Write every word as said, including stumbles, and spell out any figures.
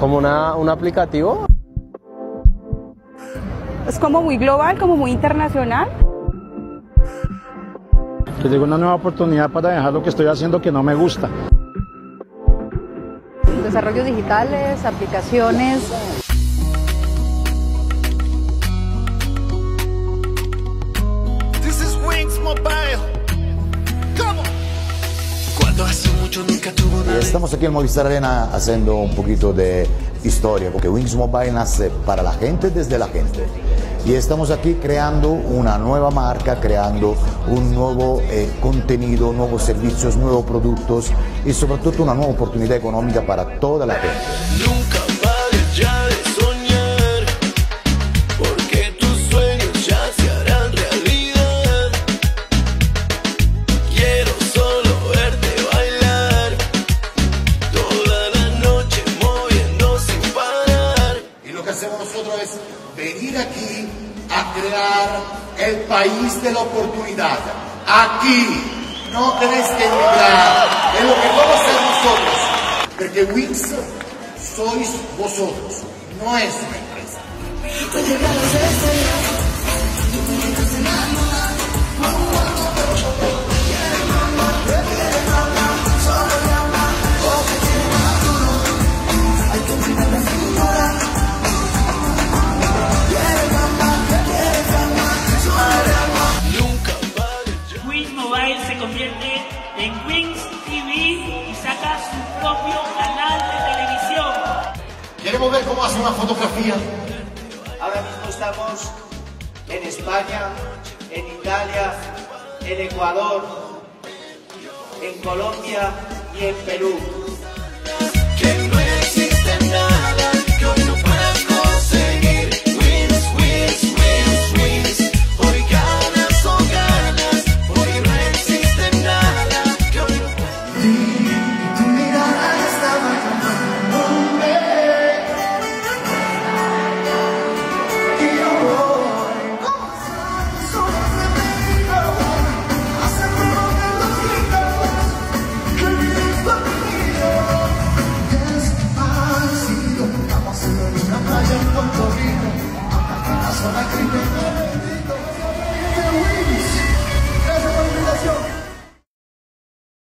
¿Como una, un aplicativo? Es como muy global, como muy internacional. Que llegó una nueva oportunidad para dejar lo que estoy haciendo que no me gusta. Desarrollos digitales, aplicaciones. This is Wings Mobile. ¿Cómo? Cuando hace mucho nunca tuvo nada. Estamos aquí en Movistar Arena haciendo un poquito de historia, porque Wings Mobile nace para la gente desde la gente. Y estamos aquí creando una nueva marca, creando un nuevo eh, contenido, nuevos servicios, nuevos productos y sobre todo una nueva oportunidad económica para toda la gente. Nunca pares ya de soñar, porque tus sueños ya se harán realidad. Quiero solo verte bailar, toda la noche moviendo sin parar. Y lo que hacemos nosotros es venir aquí a crear el país de la oportunidad. Aquí no tenés que emigrar, es lo que vamos a hacer nosotros, porque Wings sois vosotros, no es una empresa. Se convierte en Wings T V y saca su propio canal de televisión. Queremos ver cómo hace una fotografía. Ahora mismo estamos en España, en Italia, en Ecuador, en Colombia y en Perú.